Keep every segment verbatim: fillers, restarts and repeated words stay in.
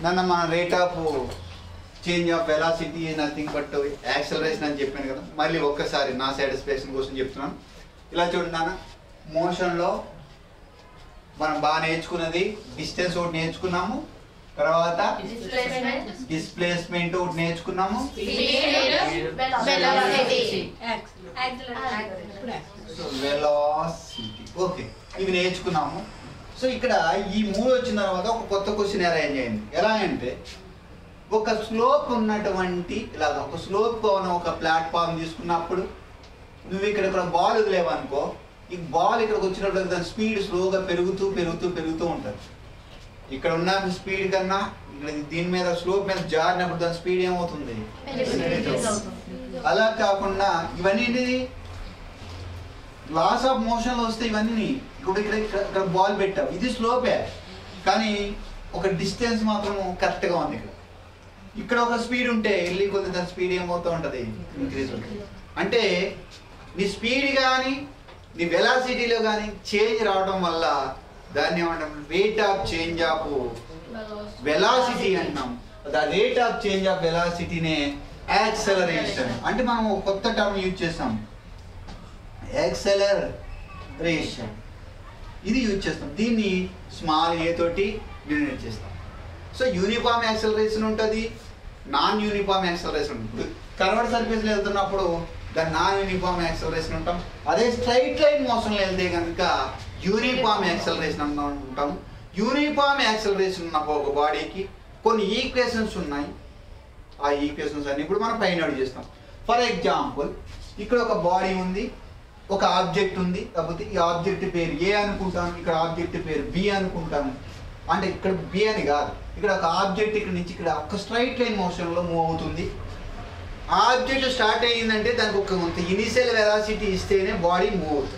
నన్న మన rate of change of velocity nothing but acceleration అని చెప్పాను కదా. మళ్ళీ ఒక్కసారి నా సాటిస్ఫాక్షన్ కోసం చెప్తున్నాను. ఇలా చూడండి నాన్న, మోషన్లో మనం బాగా నేర్చుకున్నది డిస్టెన్స్ ఒకటి నేర్చుకున్నాము, తర్వాత డిస్ప్లేస్మెంట్ ఒకటి నేర్చుకున్నాము, వెలాసిటీ. ఓకే, ఇవి నేర్చుకున్నాము. సో ఇక్కడ ఈ మూడు వచ్చిన తర్వాత ఒక కొత్త క్వశ్చన్ అరేంజ్ అయింది. ఎలా అంటే ఒక స్లోప్ ఉన్నటువంటి ఇలాగ ఒక స్లోప్ ఉన్న ఒక ప్లాట్ఫామ్ తీసుకున్నప్పుడు నువ్వు ఇక్కడ ఇక్కడ బాల్ వదిలేవనుకో, ఈ బాల్ ఇక్కడికి వచ్చినప్పుడు దాని స్పీడ్ స్లోగా పెరుగుతూ పెరుగుతూ పెరుగుతూ ఉంటుంది. ఇక్కడ ఉన్న స్పీడ్ కన్నా ఇక్కడ దీని మీద స్లోప్ మీద జారినప్పుడు దాని స్పీడ్ ఏమవుతుంది? అలా కాకుండా ఇవన్నీ లాస్ ఆఫ్ మోషన్లో వస్తే ఇవన్నీ ఇప్పుడు ఇక్కడ ఇక్కడ బాల్ పెట్టావు, ఇది స్లోపే కానీ ఒక డిస్టెన్స్ మాత్రం కరెక్ట్గా ఉంది. ఇక్కడ ఇక్కడ ఒక స్పీడ్ ఉంటే వెళ్ళి కొద్ది దాని స్పీడ్ ఏమవుతూ ఉంటుంది? ఇంక్రీజ్ ఉంటుంది. అంటే నీ స్పీడ్ కానీ నీ వెలాసిటీలో కానీ చేంజ్ రావడం వల్ల దాన్ని ఏమంటాం? Rate of change of velocity అంటున్నాం. The rate of change of వెలాసిటీనే యాక్సలరేషన్. అంటే మనం ఒక కొత్త టర్మ్ యూజ్ చేస్తాం, యాక్సలరేషన్. ఇది యూజ్ చేస్తాం. దీన్ని స్మాల్ ఏ తోటి డినోట్ చేస్తాం. సో యూనిఫామ్ యాక్సలరేషన్ ఉంటుంది, నాన్ యూనిఫామ్ యాక్సలరేషన్ ఉంటుంది. కర్వ్డ్ సర్ఫేస్లో వెళ్తున్నప్పుడు దాన్ని నాన్ యూనిఫామ్ యాక్సలరేషన్ ఉంటాం. అదే స్ట్రైట్ లైన్ మోషన్లో వెళ్తే కనుక యూనిఫామ్ యాక్సలరేషన్ అన్న ఉంటాం. యూనిఫామ్ యాక్సలరేషన్ ఉన్న ఒక బాడీకి కొన్ని ఈక్వేషన్స్ ఉన్నాయి. ఆ ఈక్వేషన్స్ అన్ని ఇప్పుడు మనం ఫైండ్ అవుట్ చేస్తాం. ఫర్ ఎగ్జాంపుల్ ఇక్కడ ఒక బాడీ ఉంది, ఒక ఆబ్జెక్ట్ ఉంది, కాకపోతే ఈ ఆబ్జెక్ట్ పేరు ఏ అనుకుంటాను, ఇక్కడ ఆబ్జెక్ట్ పేరు బి అనుకుంటాను. అంటే ఇక్కడ బి అని కాదు, ఇక్కడ ఒక ఆబ్జెక్ట్ ఇక్కడ నుంచి ఇక్కడ ఒక స్ట్రైట్ లైన్ మోషన్లో మూవ్ అవుతుంది. ఆ ఆబ్జెక్ట్ స్టార్ట్ అయ్యిందంటే దానికి ఒక కొంత ఇనిషియల్ వెలాసిటీ ఇస్తేనే బాడీ మూవ్ అవుతుంది.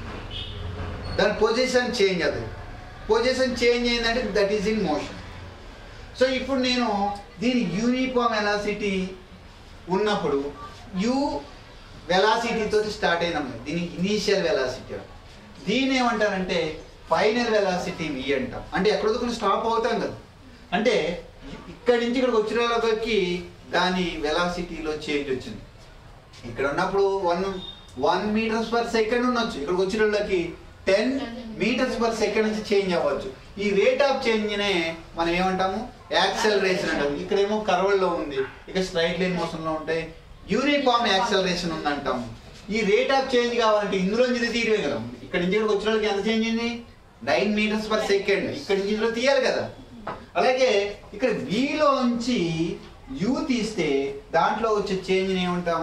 దాని పొజిషన్ చేంజ్ అవుతుంది. పొజిషన్ చేంజ్ అయిందంటే that is in motion. So ఇప్పుడు నేను దీని యూనిఫామ్ వెలాసిటీ ఉన్నప్పుడు యూ వెలాసిటీతో స్టార్ట్ అయినాము, దీని ఇనీషియల్ వెలాసిటీ. దీని ఏమంటారంటే ఫైనల్ వెలాసిటీ వి అంటాం. అంటే ఎక్కడో స్టాప్ అవుతాం కదా, అంటే ఇక్కడి నుంచి ఇక్కడికి వచ్చిన వాళ్ళకి దాని వెలాసిటీలో చేంజ్ వచ్చింది. ఇక్కడ ఉన్నప్పుడు one one metres per second ఉండొచ్చు, ఇక్కడికి వచ్చిన వాళ్ళకి టెన్ మీటర్స్ పర్ సెకండ్ నుంచి చేంజ్ అవ్వచ్చు. ఈ రేట్ ఆఫ్ చేంజ్నే మనం ఏమంటాము? యాక్సలరేషన్ అంటాము. ఇక్కడేమో కర్వ్లో ఉంది, ఇక్కడ స్ట్రైట్ లైన్ మోషన్లో ఉంటాయి. యూనిఫామ్ యాక్సలరేషన్ ఉందంటాము. ఈ రేట్ ఆఫ్ చేంజ్ కావాలంటే ఇందులో ఇది తీయడమే కదా. ఇక్కడ నుంచి ఇక్కడికి వచ్చిన వాళ్ళకి ఎంత చేంజ్ అయింది? Nine metres per second. ఇక్కడ నుంచి ఇందులో తీయాలి కదా. అలాగే ఇక్కడ వీలోంచి యూ తీస్తే దాంట్లో వచ్చే చేంజ్ ఏమంటాం?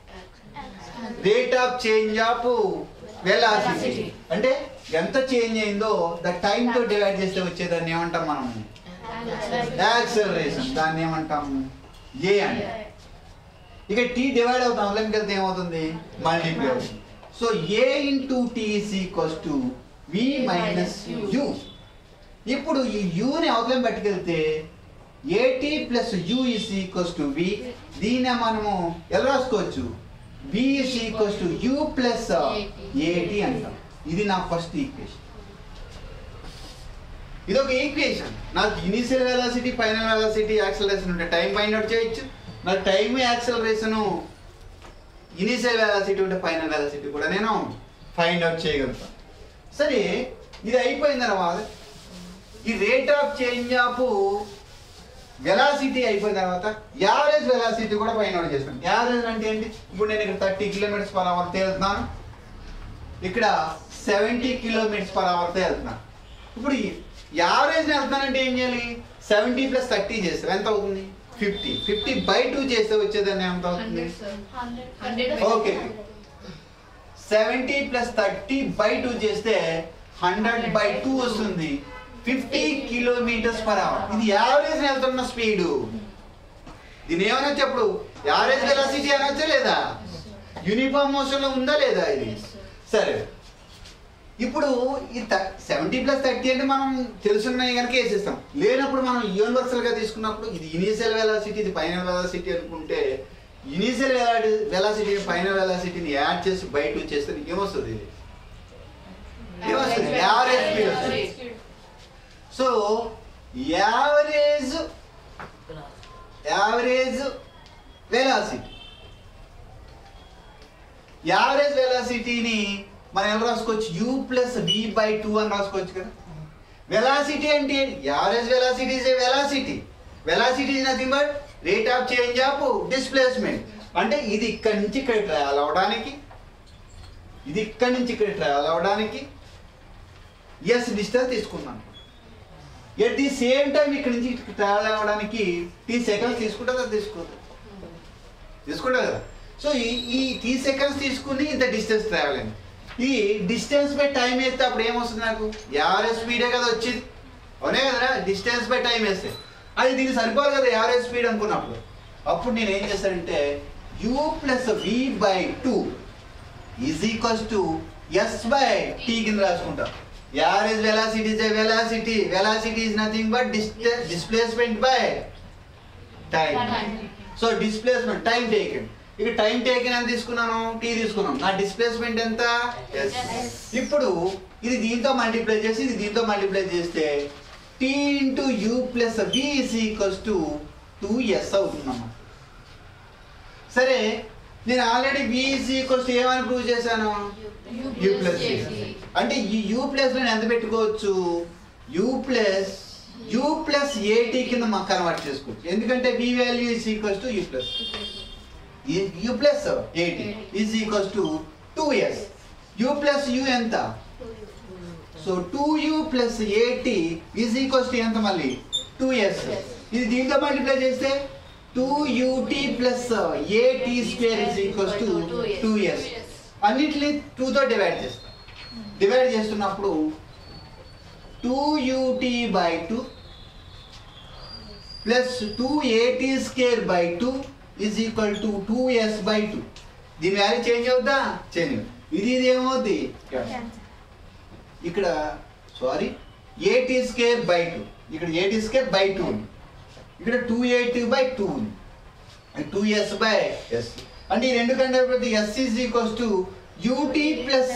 Rate of change of velocity. అంటే ఎంత చేంజ్ అయిందో ద టైం తో డివైడ్ చేస్తే వచ్చేదాన్ని ఏమంటాం మనం? యాక్సలరేషన్. దాన్ని ఏమంటాం? ఏ అంటే. ఇక టీ డివైడ్ అవుతాం, అవలంకి వెళ్తే ఏమవుతుంది? మల్టిప్లై అవుతుంది. So A into tea is equals to we minus U. ఇప్పుడు ఈ యూని అవతలం పట్టుకెళ్తే A T plus U is equals to V. దీన్ని మనము ఎలా రాసుకోవచ్చు? v is equals to u plus at అంటాం. ఇది నా ఫస్ట్ ఈక్వేషన్. ఇది ఒక ఈక్వేషన్. నాకు initial velocity, final velocity, acceleration ఉంటే టైం ఫైండ్ అవుట్ చేయొచ్చు. నాకు టైం, యాక్సలరేషన్, ఇనిషియల్ వెలాసిటీ ఉంటే ఫైనల్ వెలాసిటీ కూడా నేను ఫైండ్ అవుట్ చేయగలుగుతాను. సరే, ఇది అయిపోయిన తర్వాత ఈ rate of change of velocity అయిపోయిన తర్వాత యావరేజ్ వెలాసిటీ కూడా ఫైండ్ అవుట్ చేస్తాను. యావరేజ్ అంటే ఏంటి? ఇప్పుడు నేను ఇక్కడ థర్టీ కిలోమీటర్స్ పర్ అవర్ తేలుతున్నాను, ఇక్కడ సెవెంటీ కిలోమీటర్స్ పర్ అవర్ తేలుతున్నాను. ఇప్పుడు యావరేజ్ వెళ్తున్నానంటే ఏం చేయాలి? సెవెంటీ ప్లస్ థర్టీ చేస్తే ఎంత అవుతుంది? ఫిఫ్టీ. ఫిఫ్టీ బై టూ చేస్తే వచ్చేదాన్ని ఎంత అవుతుంది? Okay, seventy plus thirty by two చేస్తే హండ్రెడ్ బై టూ వస్తుంది. Fifty kilometres per hour. ఇది యావరేజ్ వెళ్తున్న స్పీడు. దీని ఏమనొచ్చు? అప్పుడు యావరేజ్ వెలాసిటీ అనొచ్చా లేదా? యూనిఫామ్ మోషన్లో ఉందా లేదా ఇది? సరే, ఇప్పుడు ఈ సెవెంటీ ప్లస్ థర్టీ అంటే మనం తెలుసున్నాయి కనుక వేసేస్తాం. లేనప్పుడు మనం యూనివర్సల్గా తీసుకున్నప్పుడు ఇది ఇనీషియల్ వెలాసిటీ, ఇది ఫైనల్ వెలాసిటీ అనుకుంటే ఇనీషియల్ వెలాసిటీ ఫైనల్ వెలాసిటీని యాడ్ చేసి బై టూ చేస్తే ఏమొస్తుంది? ఇది ఏమొస్తుంది? యావరేజ్ స్పీడ్ వస్తుంది. So average average velocity. Average వెలాసిటీని మనం ఎలా రాసుకోవచ్చు? U plus v by two అని రాసుకోవచ్చు కదా. వెలాసిటీ అంటే average velocity is a velocity. Velocity is nothing but rate of change of displacement. అంటే ఇది ఇక్కడి నుంచి ఇక్కడ ట్రావెల్ అవ్వడానికి, ఇది ఇక్కడి నుంచి ఇక్కడ ట్రావెల్ అవ్వడానికి ఎస్ డిస్టెన్స్ తీసుకున్నాను. ఎట్ ది సేమ్ టైం ఇక్కడ నుంచి ట్రావెల్ అవ్వడానికి టీ సెకండ్స్ తీసుకుంటుందా? తీసుకుంటుంది తీసుకుంటుంది కదా. సో ఈ ఈ టీ సెకండ్స్ తీసుకుని ఇంత డిస్టెన్స్ ట్రావెల్ అయింది. ఈ డిస్టెన్స్ బై టైం వేస్తే అప్పుడు ఏమొస్తుంది? నాకు యావరేజ్ స్పీడే కదా వచ్చింది, అవునే కదరా? డిస్టెన్స్ బై టైం వేస్తే అది దీనికి సరిపోదు కదా యావరేజ్ స్పీడ్ అనుకున్నప్పుడు. అప్పుడు నేను ఏం చేస్తానంటే u plus v by two is equals to s by t కింద రాసుకుంటాం. Average velocity is a velocity. Velocity is nothing but distance displacement by time. So displacement time taken. ఇక టైం టేకెన్ ఎంత తీసుకున్నాను? టీ తీసుకున్నాం. నా displacement ఎంత? Yes. ఇప్పుడు ఇది దీంతో మల్టిప్లై చేసి ఇది దీంతో మల్టిప్లై చేస్తే t into u plus v is equals to two s అవుతుందమ్మా. సరే, నేను already v is equals to ఏమని ప్రూవ్ చేశాను? U plus. అంటే ఈ యూ ప్లస్ లో ఎంత పెట్టుకోవచ్చు? యూ ప్లస్ యూ ప్లస్ ఏటీ కింద మాకు కన్వర్ట్ చేసుకోవచ్చు. ఎందుకంటే v value is equals to u plus u plus a t is equals to two s. U plus u ఎంత? So two u plus a t is equals to ఎంత? మళ్ళీ two s. ఇది దీంతో మల్టిప్లై చేస్తే two u t plus a t square is equals to two s. అన్నిటిని టూతో divide చేస్తాం. Divide చేస్తున్నప్పుడు two u t by two plus two a t square by two is equal to two s by two. దీని value change అవుద్దా? Change. ఇది ఇది ఏమవుద్ది? ఇక్కడ సారీ ఏటీ స్క్వేర్ బై టూ, ఇక్కడ ఏటీ స్క్వేర్ బై టూ ఉంది, ఇక్కడ టూ ఎయిటీ బై టూ ఉంది, టూ ఎస్ బై ఎస్. అంటే ఈ రెండు కంటే s is equals to u t plus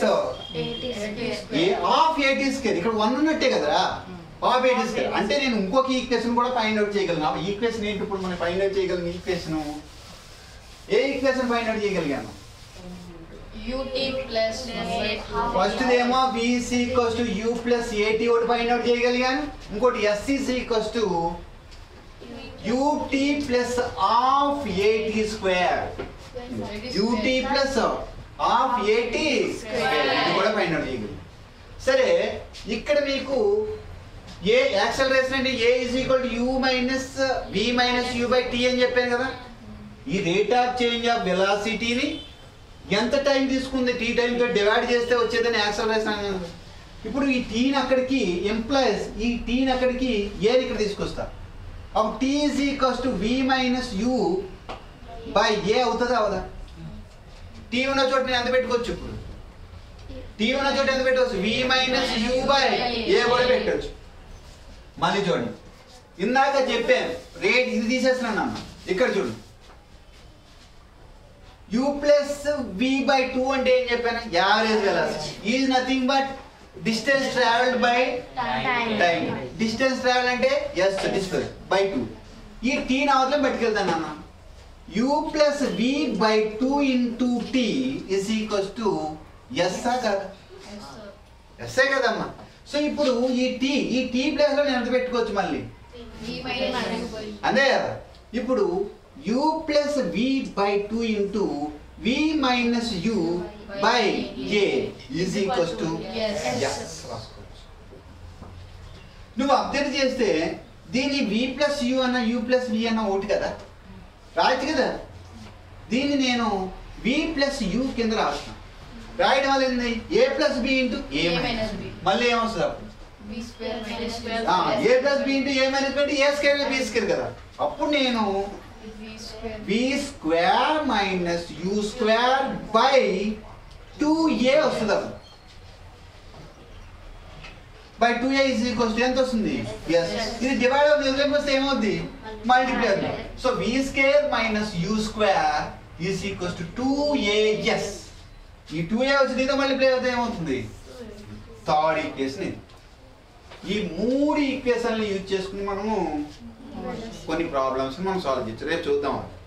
half a t square. ఇక్కడ వన్ ఉన్నట్టే కదరా, ఆఫ్ ఏటీ స్క్వేర్. అంటే నేను ఇంకొక ఈక్వేషన్ కూడా ఫైండ్ అవుట్ చేయగలను. ఆ ఈక్వేషన్ ఏంటి? ఇప్పుడు మనం ఫైండ్ అవుట్ చేయగలను ఈక్వేషన్. ఏ ఈక్వేషన్ ఫైండ్ అవుట్ చేయగలిగాను? ఫస్ట్ ఏమో v is equals to u plus at ఒకటి ఫైండ్ అవుట్ చేయగలిగాను. ఇంకోటి s is equals to ut plus half at square. ut plus half at square ఇది కూడా ఫైండ్ అవుట్ చేయగలిగాను. సరే, ఇక్కడ మీకు ఏ యాక్సలరేషన్ అంటే a is equal to u minus v minus u by t అని చెప్పాను కదా. ఈ రేట్ ఆఫ్ చేంజ్ ఆఫ్ వెలాసిటీని ఎంత టైం తీసుకుంది టీ టైంతో డివైడ్ చేస్తే వచ్చేదని యాక్సలరేషన్. ఇప్పుడు ఈ టీని అక్కడికి ఎంప్లాయీస్ ఈ టీని అక్కడికి ఏని ఇక్కడ తీసుకొస్తా. అప్పుడు t is equals to we minus u by a అవుతుందా అవదా? టీ ఉన్న చోట నేను ఎంత పెట్టుకోవచ్చు? ఇప్పుడు టీ ఉన్న చోట ఎంత పెట్టుకోవచ్చు? V minus u by a కూడా పెట్టవచ్చు. మళ్ళీ చూడండి, ఇందాక చెప్పాను రేట్ ఇది తీసేస్తున్నాను అన్న. ఇక్కడ చూడండి, u plus v by two అంటే ఏం చెప్పాను? Average velocity is nothing but distance travelled by time. Distance travel అంటే ఎస్ డిస్టెన్స్ బై టూ. ఈ టీ అవతలం పట్టుకెళ్తాను అన్న. u plus v by two into tea is equals to s కదా? ఎస్ఏ కదమ్మా. సో ఇప్పుడు ఈ టీ ఈ టీ ప్లేస్ లో నేను ఎంత పెట్టుకోవచ్చు? మళ్ళీ అదే కదా. ఇప్పుడు u plus v by two into v minus u by a is equals to yes. నువ్వు అబ్జర్వ్ చేస్తే దీన్ని v plus u అన్న u plus v అన్న ఒకటి కదా, రాయచ్చు కదా. దీన్ని నేను v plus u కింద రాస్తాను. రాయడం వల్ల ఏంది? a plus b into a minus b. మళ్ళీ ఏమొస్తుంది అప్పుడు? a plus b into a minus b అంటే a square b square కదా. అప్పుడు నేను v square minus u square by two a వస్తుంది. అప్పుడు by two a is equals to ఎంత వస్తుంది? yes. ఇది డివైడ్ అవుతుంది, వదిలేకపోతే ఏమవుద్ది? మల్టిప్లై అవుతుంది. So v square minus u square is equals to two a s. ఈ టూ ఏ వచ్చి దీంతో మల్టిప్లై అవుతే ఏమవుతుంది? Third equation. ఈ మూడు ఈక్వేషన్లు యూజ్ చేసుకుని మనము కొన్ని ప్రాబ్లమ్స్ మనం సాల్వ్ చేయొచ్చు. రేపు చూద్దాం.